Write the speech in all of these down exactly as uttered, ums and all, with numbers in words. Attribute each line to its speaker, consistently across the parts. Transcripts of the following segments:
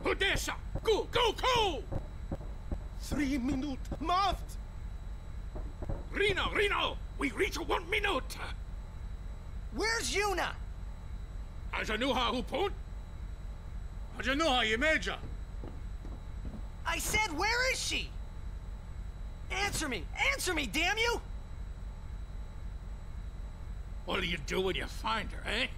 Speaker 1: Podesa! Go, go, go!
Speaker 2: Three minute maft!
Speaker 1: Reno, Reno! We reach one minute!
Speaker 3: Where's Yuna?
Speaker 1: Ajanuha hupun? Ajanuha Yemeja!
Speaker 3: I said, where is she? Answer me! Answer me, damn you!
Speaker 1: What'll you do when you find her, eh?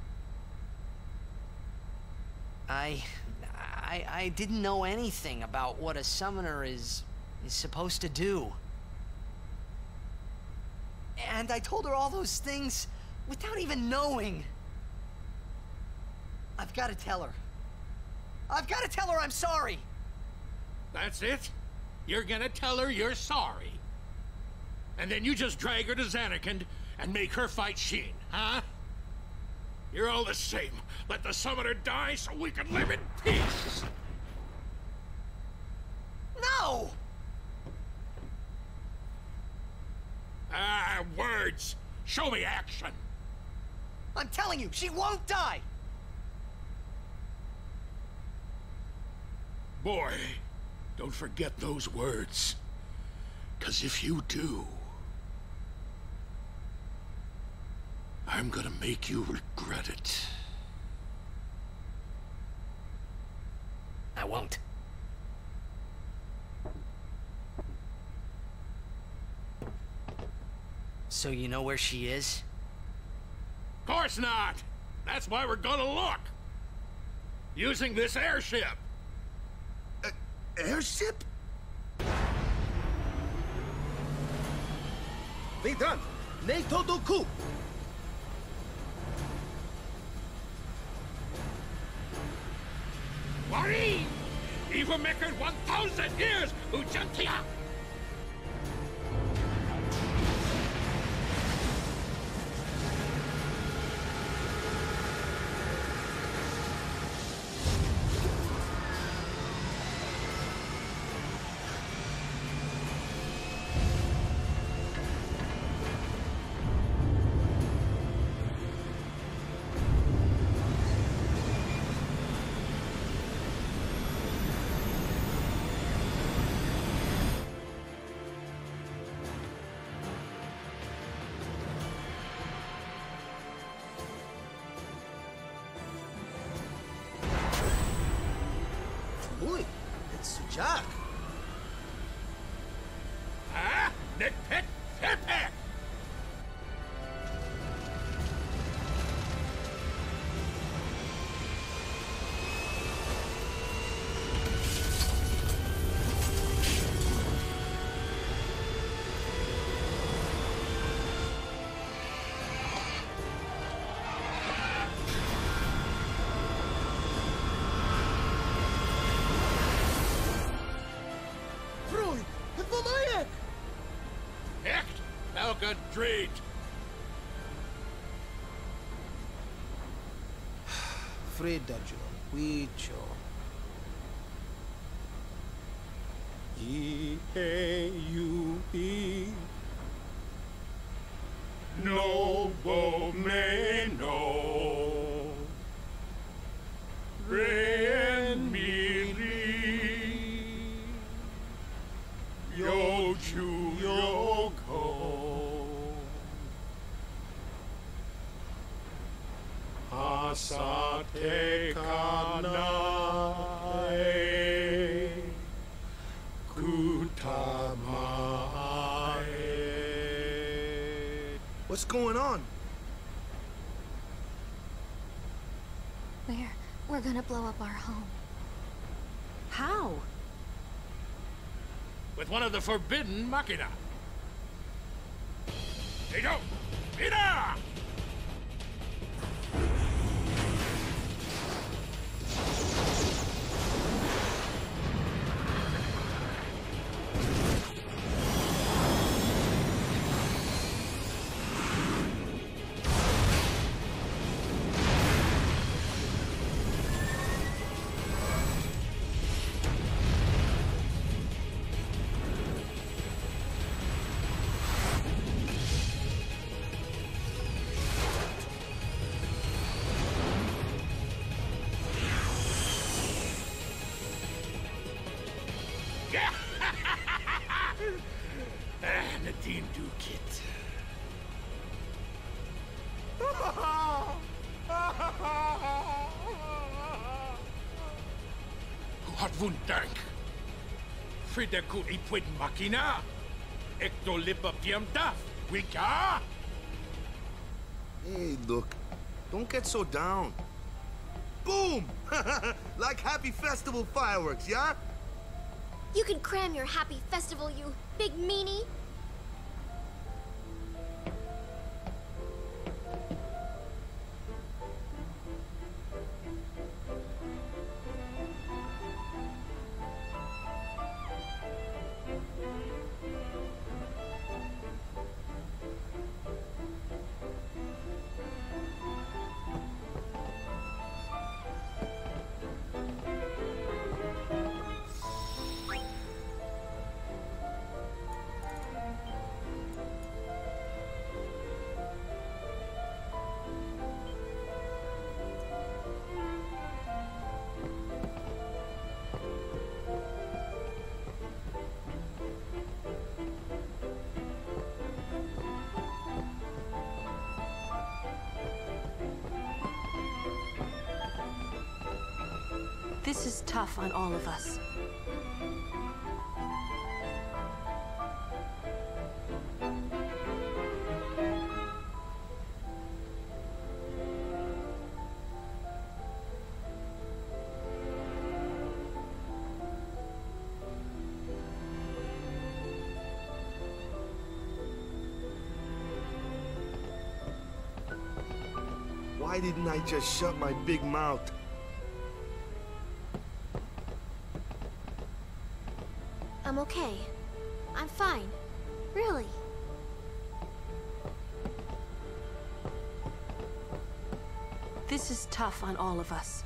Speaker 3: I... I... I didn't know anything about what a summoner is... is supposed to do. And I told her all those things without even knowing. I've got to tell her. I've got to tell her I'm sorry!
Speaker 1: That's it? You're gonna tell her you're sorry? And then you just drag her to Zanarkand and make her fight Sheen, huh? You're all the same. Let the summoner die so we can live in peace!
Speaker 3: No!
Speaker 1: Ah, words! Show me action!
Speaker 3: I'm telling you, she won't die!
Speaker 1: Boy, don't forget those words. 'Cause if you do, I'm gonna make you regret it.
Speaker 3: I won't. So you know where she is?
Speaker 1: Course not! That's why we're gonna look! Using this airship!
Speaker 2: Uh, airship? Vedant! Neito Doku!
Speaker 1: Wari! Even making one thousand years, Ujantia!
Speaker 2: Uy, it's Jack.
Speaker 1: Ah? Nick Pit? Pit!
Speaker 2: Freud, Vamayak!
Speaker 1: Echt? Elke Dreed!
Speaker 2: Fredajo, Wicho. E A U E.
Speaker 1: Nobo Meno. Ren Miri. Yochu Yoko. Asate Kanae. Kutamae.
Speaker 2: What's going on?
Speaker 4: We're... we're gonna blow up our home.
Speaker 5: How?
Speaker 1: With one of the forbidden machina. Ito! Ida! Nadine Dukit. Hat wundank. Frideku ipwid makina. Ekto lipa piamta. Wika.
Speaker 6: Hey, look. Don't get so down. Boom! Like Happy Festival fireworks, yeah?
Speaker 4: You can cram your happy festival, you big meanie.
Speaker 5: This is tough on all of us.
Speaker 6: Why didn't I just shut my big mouth?
Speaker 4: I'm okay. I'm fine. Really.
Speaker 5: This is tough on all of us.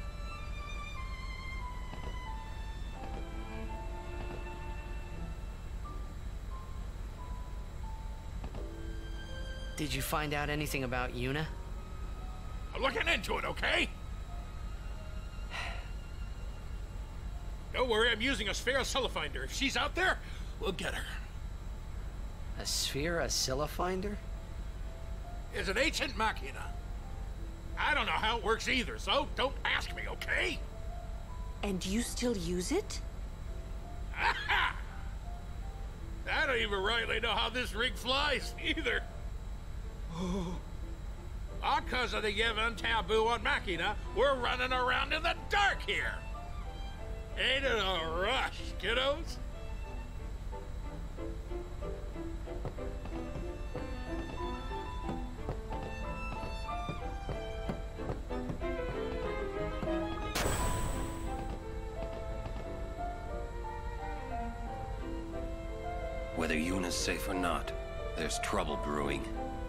Speaker 3: Did you find out anything about Yuna?
Speaker 1: I'm looking into it, okay? Don't worry, I'm using a sphere Oscillifinder. If she's out there, we'll get her.
Speaker 3: A sphere Oscillifinder?
Speaker 1: It's an ancient machina. I don't know how it works either, so don't ask me, okay?
Speaker 5: And you still use it?
Speaker 1: Aha! I don't even rightly know how this rig flies, either. All cause of the Yevon taboo on machina, we're running around in the dark here. Ain't it a rush, kiddos?
Speaker 7: Whether Yuna's safe or not, there's trouble brewing.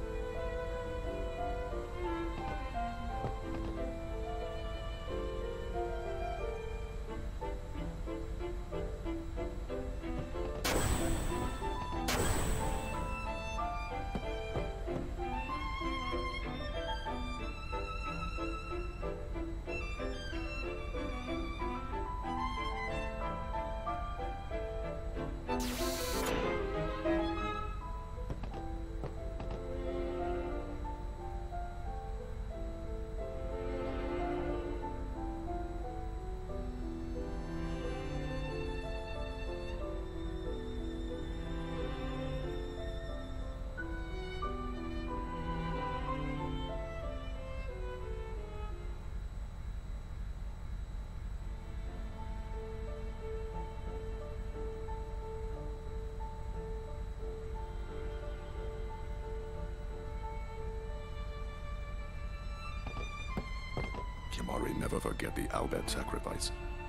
Speaker 8: Kimahri never forget the Al Bhed sacrifice.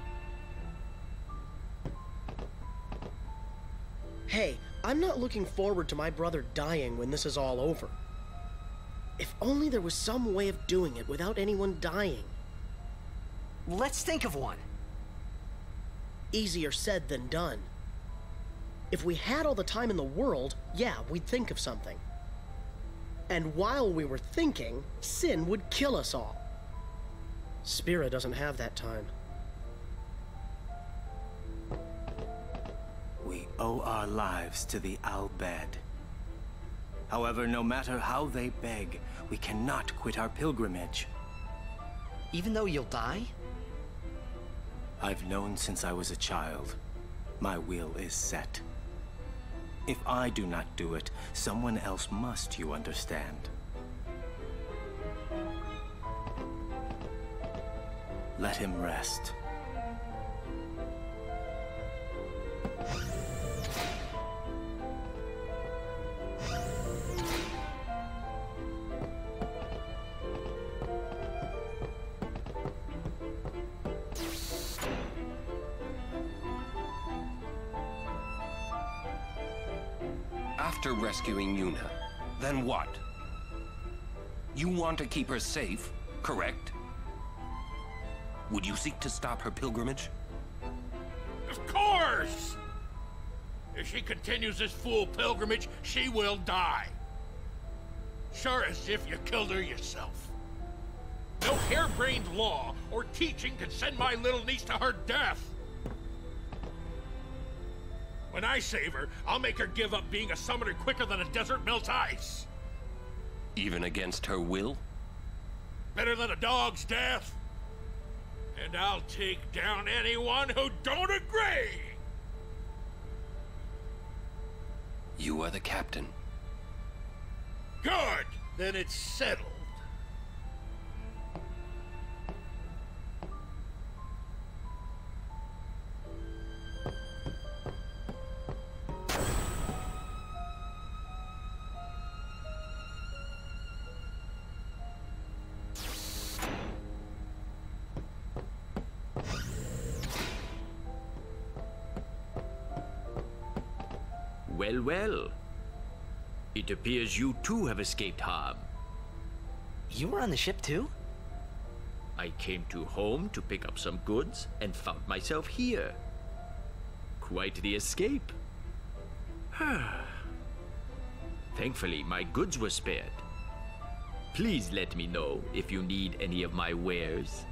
Speaker 2: Hey, I'm not looking forward to my brother dying when this is all over. If only there was some way of doing it without anyone dying.
Speaker 3: Let's think of one.
Speaker 2: Easier said than done. If we had all the time in the world, yeah, we'd think of something. And while we were thinking, Sin would kill us all. Spira doesn't have that time.
Speaker 9: We owe our lives to the Al Bhed. However, no matter how they beg, we cannot quit our pilgrimage.
Speaker 3: Even though you'll die?
Speaker 9: I've known since I was a child. My will is set. If I do not do it, someone else must, you understand. Let him rest.
Speaker 7: After rescuing Yuna, then what? You want to keep her safe, correct? Would you seek to stop her pilgrimage?
Speaker 1: Of course! If she continues this fool pilgrimage, she will die. Sure as if you killed her yourself. No harebrained law or teaching can send my little niece to her death. When I save her, I'll make her give up being a summoner quicker than a desert melts ice.
Speaker 7: Even against her will?
Speaker 1: Better than a dog's death. And I'll take down anyone who don't agree!
Speaker 7: You are the captain.
Speaker 1: Good! Then it's settled.
Speaker 10: Well, well. It appears you too have escaped harm.
Speaker 3: You were on the ship too?
Speaker 10: I came to home to pick up some goods and found myself here. Quite the escape. Thankfully, my goods were spared. Please let me know if you need any of my wares.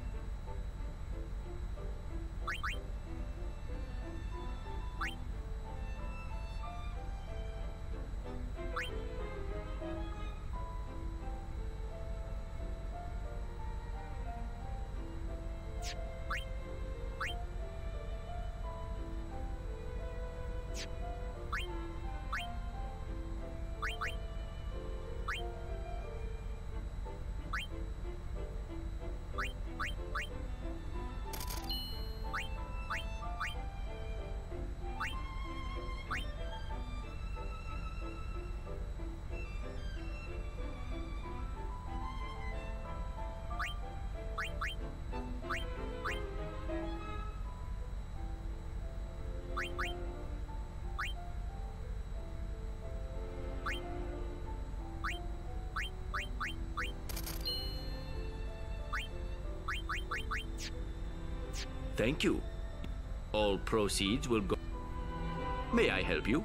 Speaker 10: Thank you. All proceeds will go... May I help you?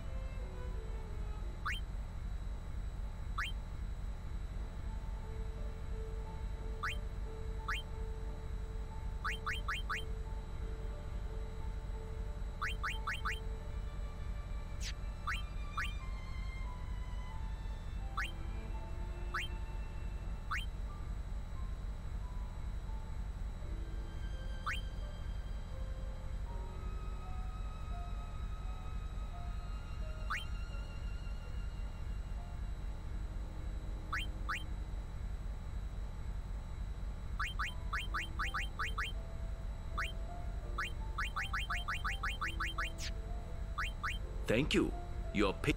Speaker 10: Thank you. Your pick.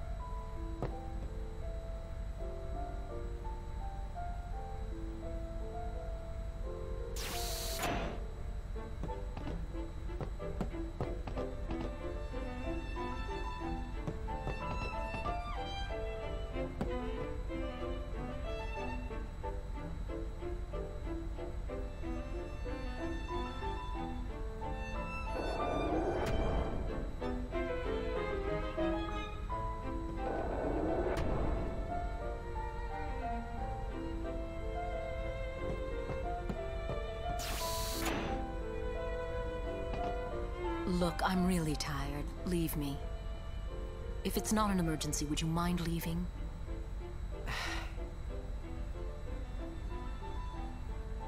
Speaker 5: Look, I'm really tired. Leave me. If it's not an emergency, would you mind leaving?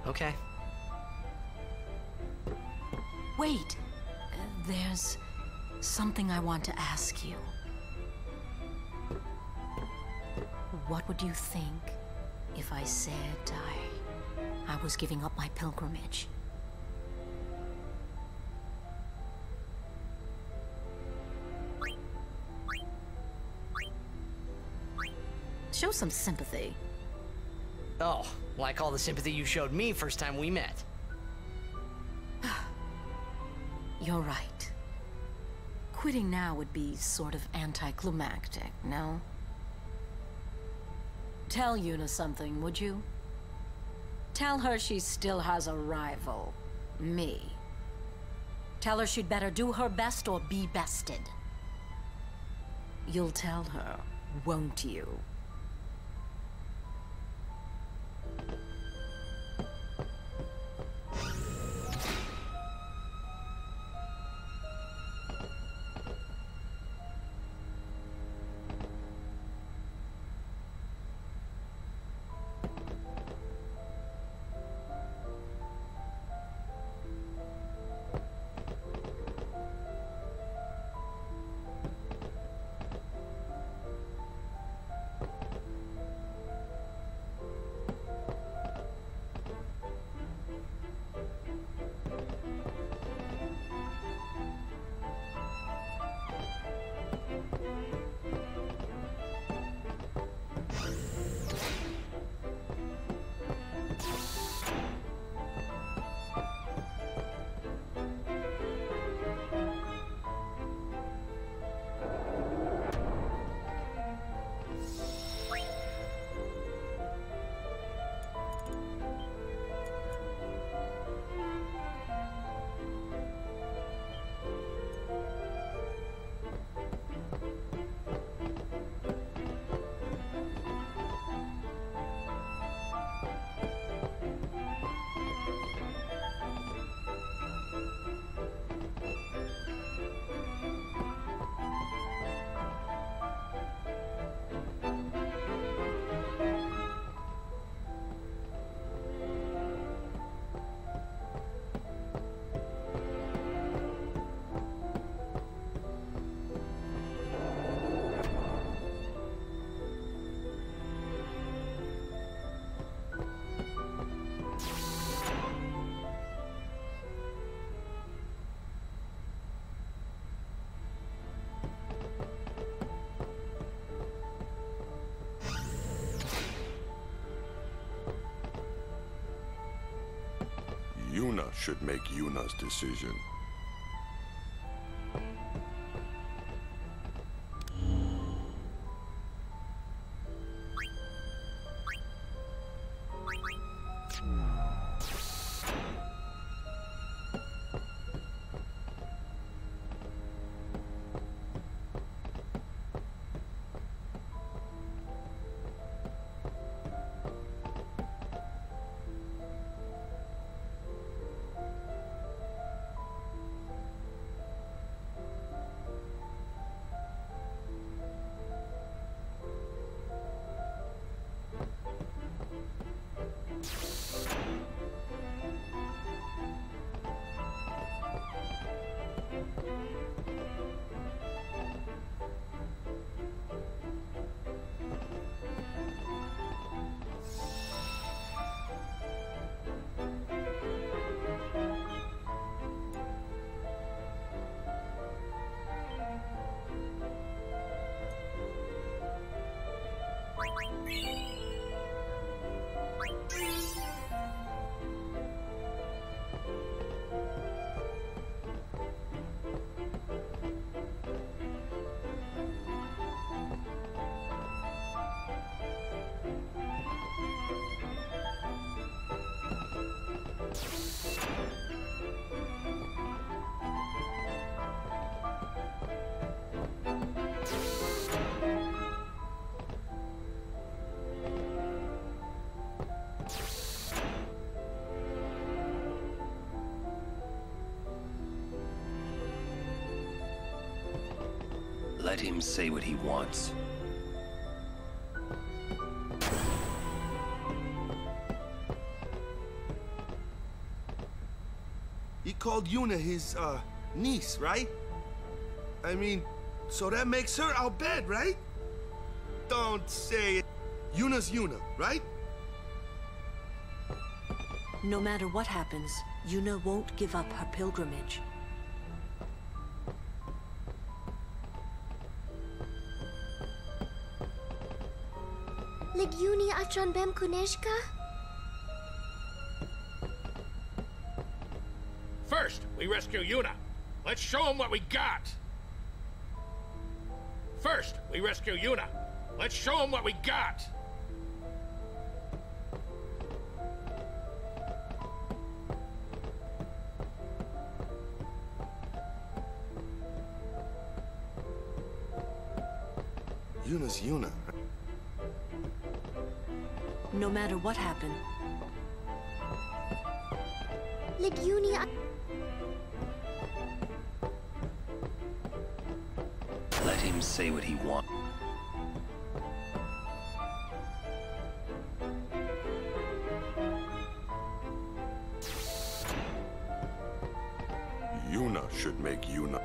Speaker 3: Okay.
Speaker 11: Wait. Uh, there's something I want to ask you. What would you think if I said I... I was giving up my pilgrimage? Show some sympathy.
Speaker 3: Oh, like all the sympathy you showed me first time we met.
Speaker 11: You're right. Quitting now would be sort of anticlimactic, no? Tell Yuna something, would you? Tell her she still has a rival. Me. Tell her she'd better do her best or be bested. You'll tell her, won't you?
Speaker 8: Yuna should make Yuna's decision.
Speaker 7: Let him say what he wants.
Speaker 6: called Yuna his, uh, niece, right? I mean, so that makes her Al Bhed, right? Don't say it. Yuna's Yuna, right?
Speaker 5: No matter what happens, Yuna won't give up her pilgrimage.
Speaker 4: Legiuni atron bem kuneshka?
Speaker 1: First, we rescue Yuna. Let's show him what we got. First, we rescue Yuna. Let's show him what we got.
Speaker 6: Yuna's Yuna.
Speaker 5: No matter what happened,
Speaker 4: Legiuni at...
Speaker 7: Let him say what he wants.
Speaker 8: Yuna should make Yuna.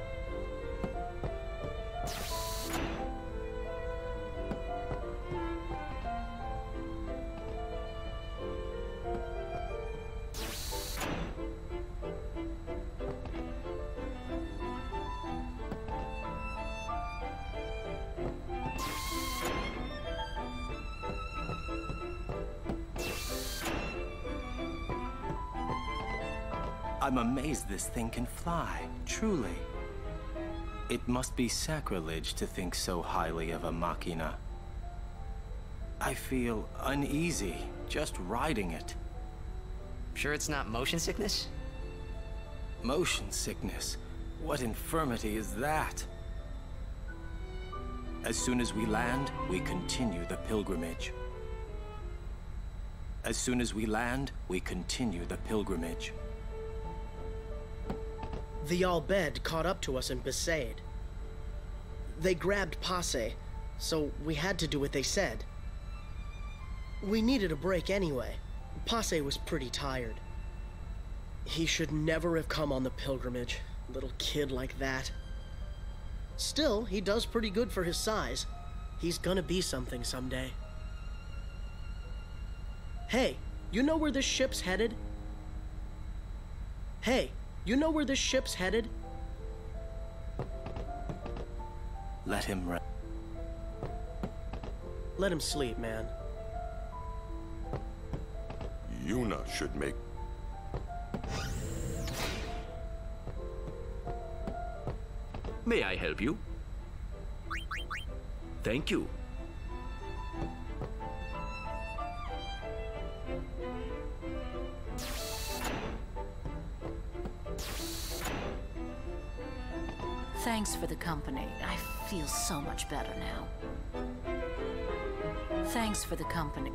Speaker 9: I'm amazed this thing can fly, truly. It must be sacrilege to think so highly of a machina. I feel uneasy just riding it.
Speaker 3: Sure it's not motion sickness?
Speaker 9: Motion sickness? What infirmity is that? As soon as we land, we continue the pilgrimage. As soon as we land, we continue the pilgrimage.
Speaker 2: The Al Bhed caught up to us in Besaid. They grabbed Passe, so we had to do what they said. We needed a break anyway. Passe was pretty tired. He should never have come on the pilgrimage, little kid like that. Still, he does pretty good for his size. He's gonna be something someday. Hey, you know where this ship's headed? Hey, you know where this ship's headed?
Speaker 9: Let him rest.
Speaker 2: Let him sleep, man.
Speaker 8: Yuna should make...
Speaker 10: May I help you? Thank you.
Speaker 11: Thanks for the company. I feel so much better now. Thanks for the company.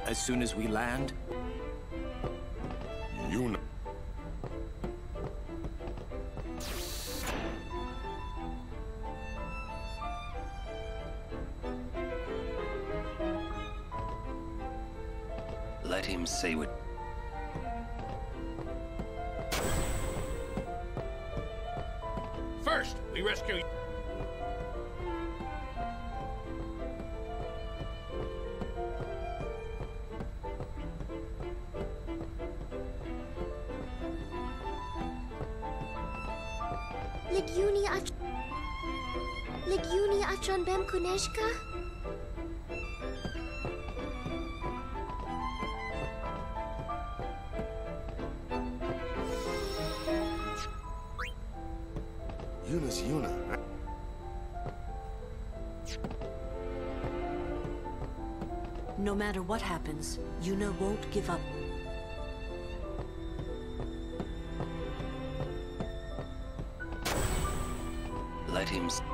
Speaker 9: As soon as we land?
Speaker 8: Yuna.
Speaker 7: Let him say what...
Speaker 1: First, we rescue...
Speaker 4: Legiuni ach... Legiuni achon bem kuneshka?
Speaker 6: Yuna's Yuna. Right?
Speaker 5: No matter what happens, Yuna won't give up.
Speaker 7: Let him... s-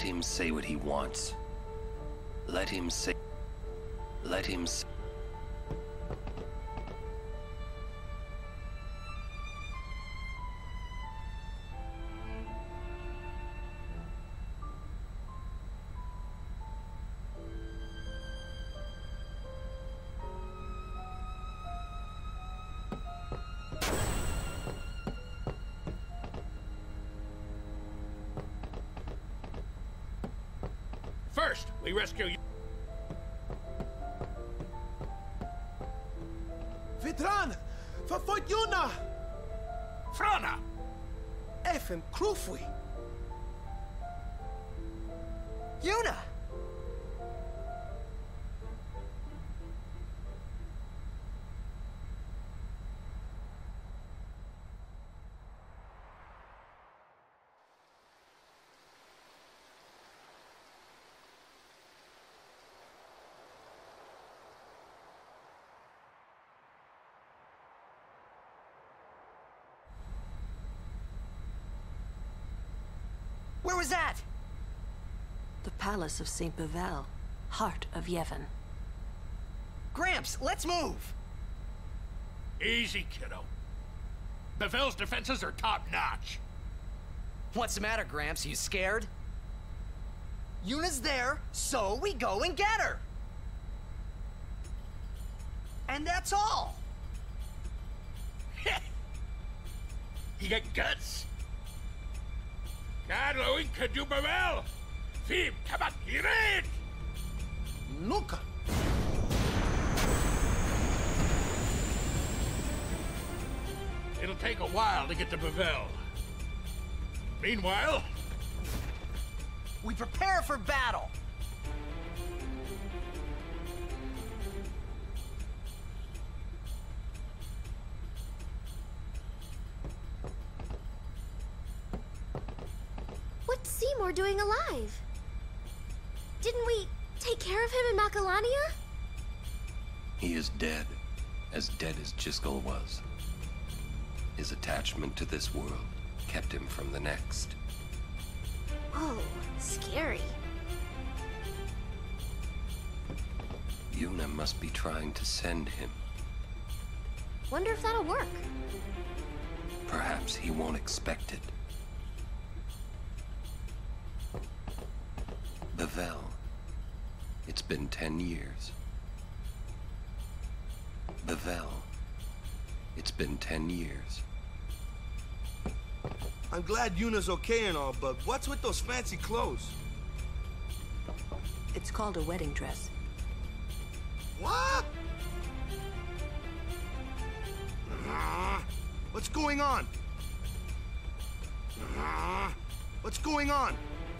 Speaker 7: him say what he wants. Let him say... Let him say...
Speaker 1: First, we rescue you.
Speaker 6: Vitran! Verfolgt Yuna!
Speaker 1: Frana!
Speaker 6: Effen Krufwi!
Speaker 3: Yuna! Where was that?
Speaker 5: The palace of Saint Bevel, heart of Yevon.
Speaker 3: Gramps, let's move!
Speaker 1: Easy, kiddo. Bevel's defenses are top-notch.
Speaker 3: What's the matter, Gramps? You scared? Yuna's there, so we go and get her! And that's all!
Speaker 1: You got guts? Carlo Incadu Bevel! Fib Tabat Ired!
Speaker 6: Nuka!
Speaker 1: It'll take a while to get to Bevel. Meanwhile...
Speaker 3: we prepare for battle!
Speaker 4: What's Seymour doing alive? Didn't we take care of him in Macalania?
Speaker 7: He is dead, as dead as Jiskel was. His attachment to this world kept him from the next.
Speaker 4: Oh, scary.
Speaker 7: Yuna must be trying to send him.
Speaker 4: Wonder if that'll work.
Speaker 7: Perhaps he won't expect it. Bevel. It's been ten years. Bevel. It's been ten years.
Speaker 6: I'm glad Yuna's okay and all, but what's with those fancy clothes?
Speaker 5: It's called a wedding dress.
Speaker 6: What? Uh, what's going on? Uh, what's going on?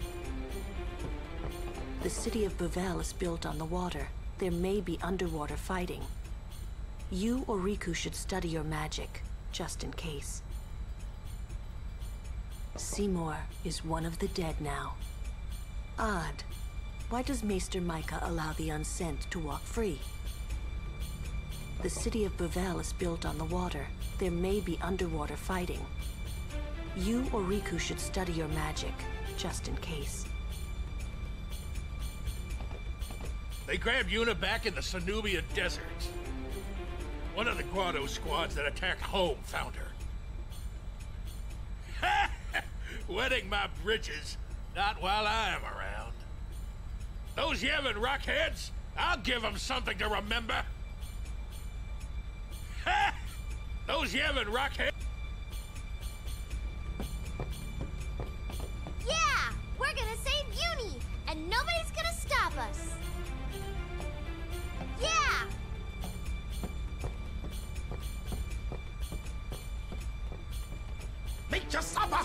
Speaker 5: The city of Bevel is built on the water. There may be underwater fighting. You or Riku should study your magic, just in case. Seymour is one of the dead now. Odd. Why does Maester Micah allow the unsent to walk free? The city of Bevel is built on the water. There may be underwater fighting. You or Riku should study your magic, just in case.
Speaker 1: They grabbed Yuna back in the Sanubia deserts. One of the Guado squads that attacked home found her. Wetting my britches, not while I'm around. Those Yevon rockheads, I'll give them something to remember. Those Yevon rockheads.
Speaker 4: Yeah! We're gonna save Uni, and nobody's gonna stop us. Yeah!
Speaker 1: Meet your supper!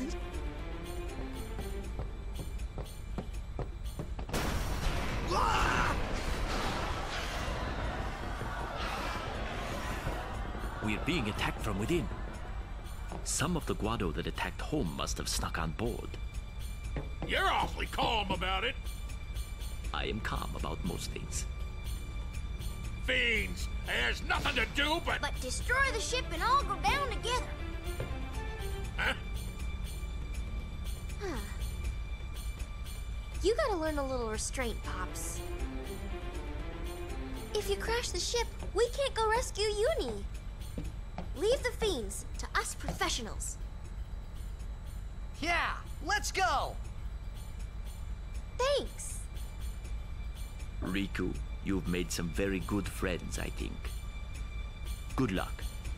Speaker 10: We're being attacked from within. Some of the Guado that attacked home must have snuck on board.
Speaker 1: You're awfully calm about it.
Speaker 10: I am calm about most things.
Speaker 1: Fiends! There's nothing to do but...
Speaker 4: But destroy the ship and all go down together.
Speaker 1: Huh?
Speaker 4: You gotta learn a little restraint, Pops. If you crash the ship, we can't go rescue Uni. Leave the fiends to us professionals.
Speaker 3: Yeah, let's go!
Speaker 4: Thanks.
Speaker 10: Riku, you've made some very good friends, I think. Good luck.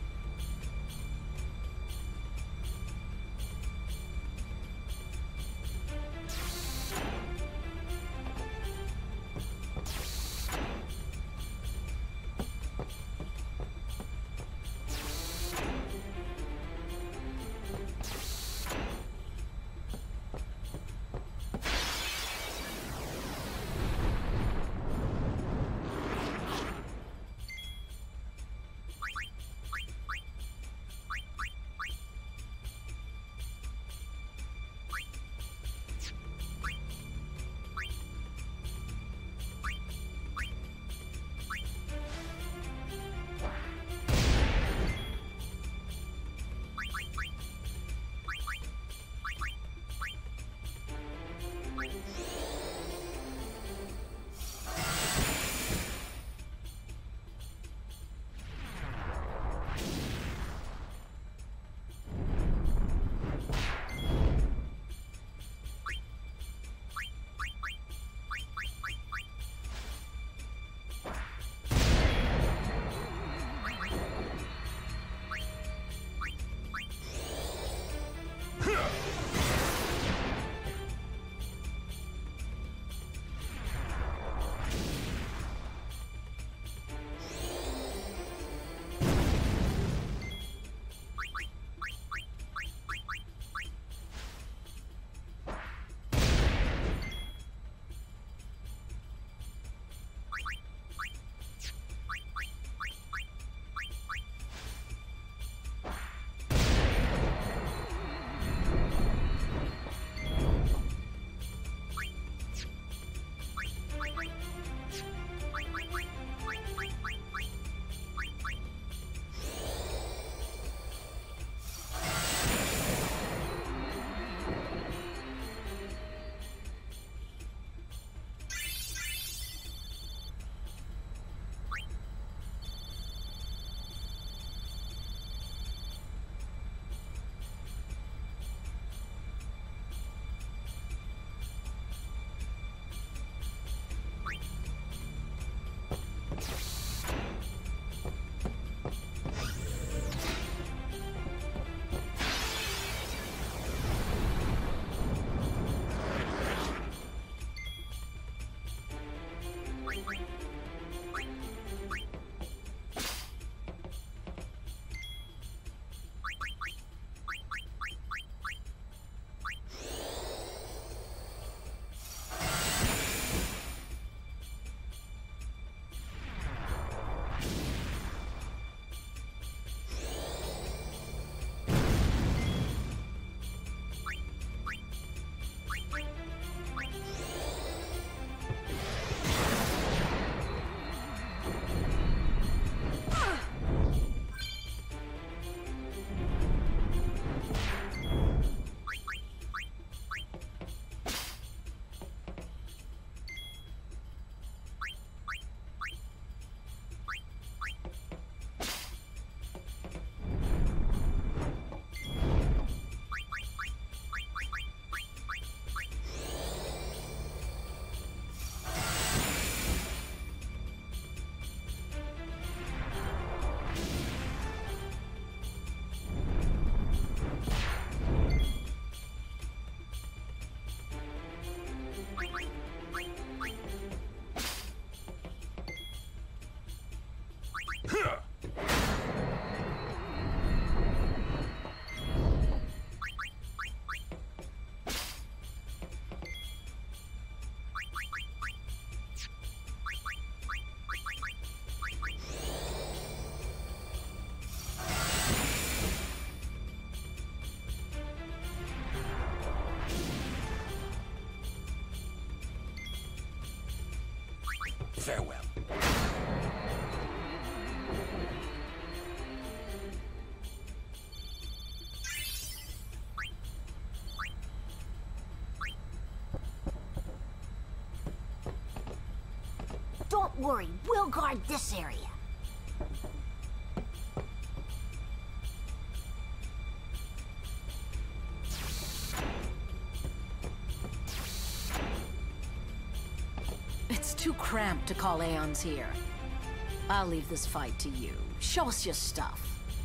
Speaker 7: Farewell.
Speaker 12: Don't worry, we'll guard this area.
Speaker 11: It's too cramped to call Aeons here. I'll leave this fight to you. Show us your stuff.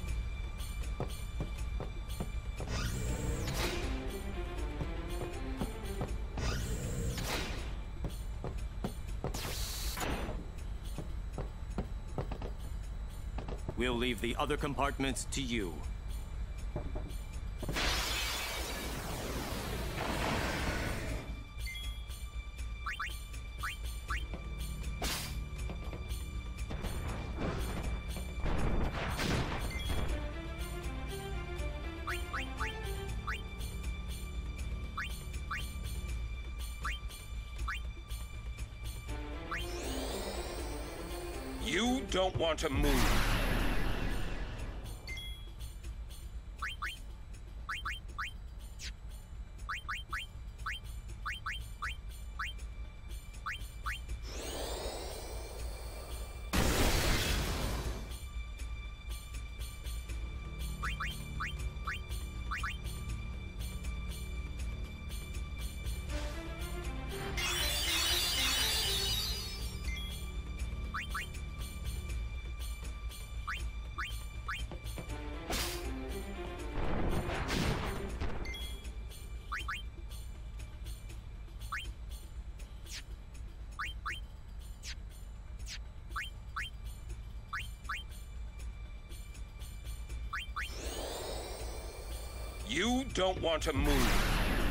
Speaker 9: We'll leave the other compartments to you.
Speaker 7: You don't want to move. You don't want to move.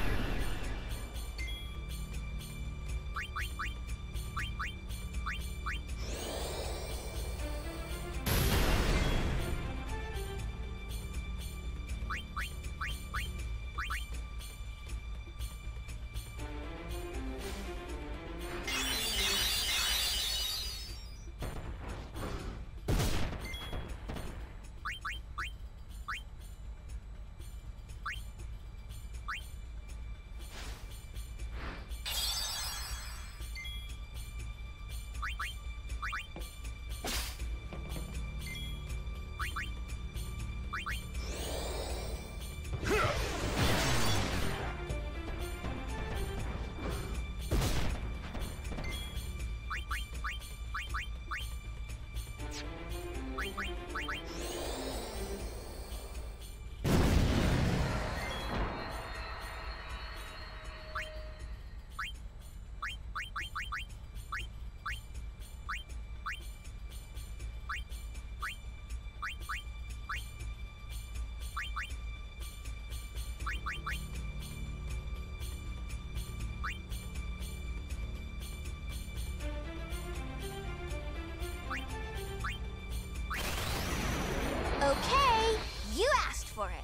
Speaker 4: Okay, you asked for it.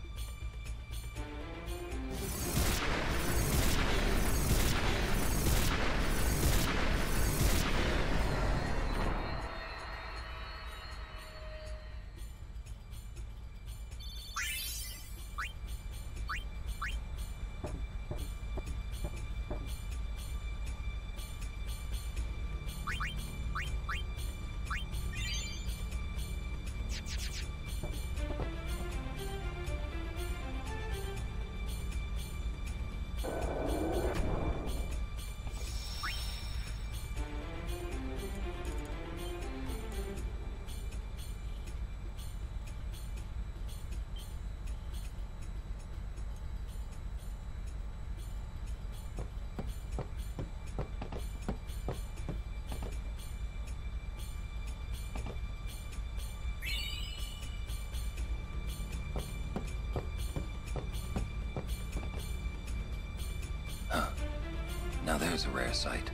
Speaker 7: Now there's a rare sight.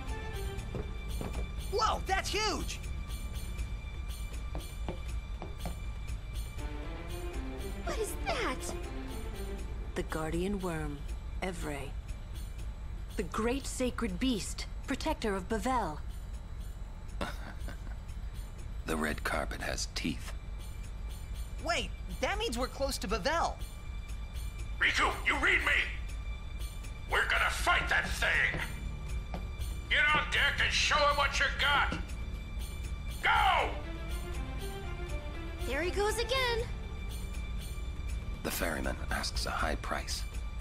Speaker 3: Whoa, that's huge!
Speaker 4: What is that?
Speaker 5: The guardian worm, Evrae. The great sacred beast, protector of Bavel.
Speaker 7: The red carpet has teeth.
Speaker 3: Wait, that means we're close to Bavel.
Speaker 1: Riku, you read me! We're gonna fight that thing! Get on deck and show him what you got! Go!
Speaker 4: There he goes again.
Speaker 7: The ferryman asks a high price.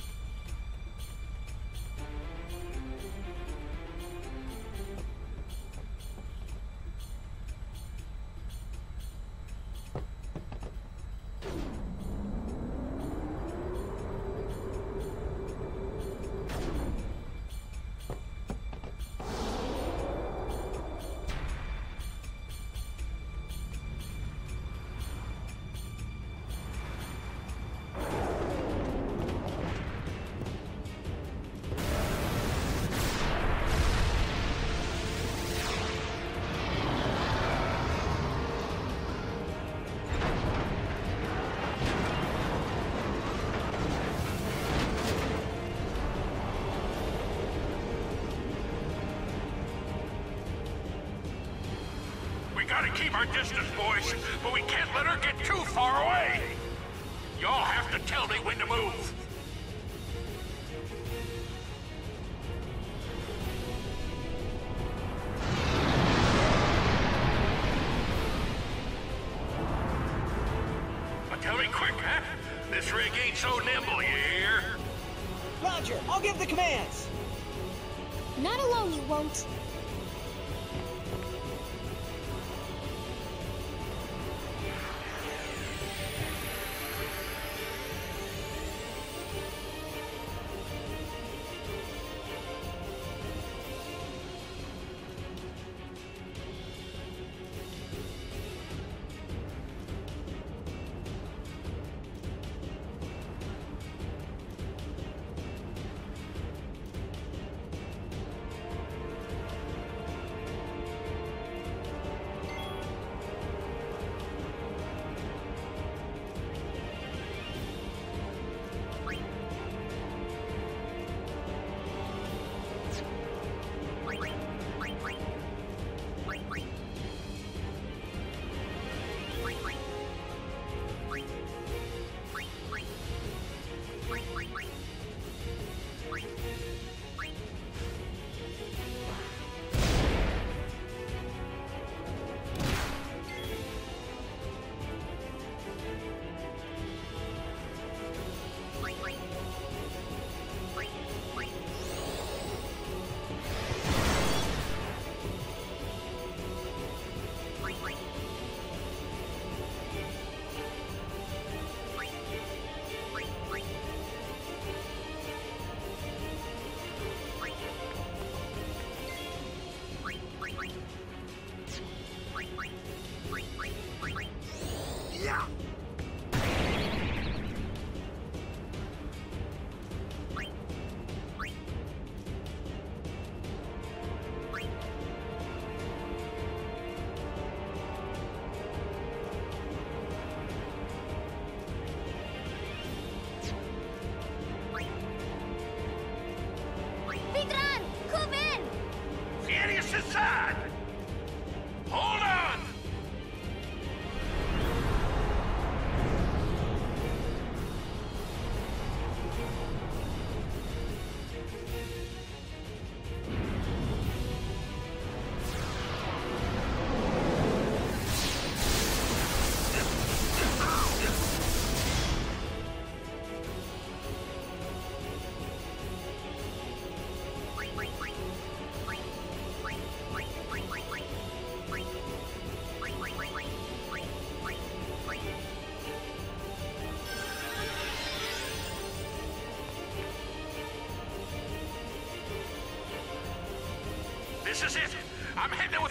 Speaker 1: We gotta keep our distance, boys, but we can't let her get too far away. Y'all have to tell me when to move. But tell me quick, huh? This rig ain't so nimble, you hear?
Speaker 13: Roger, I'll give the commands.
Speaker 4: Not alone, you won't.
Speaker 1: Inside! Hold on! This is it! I'm heading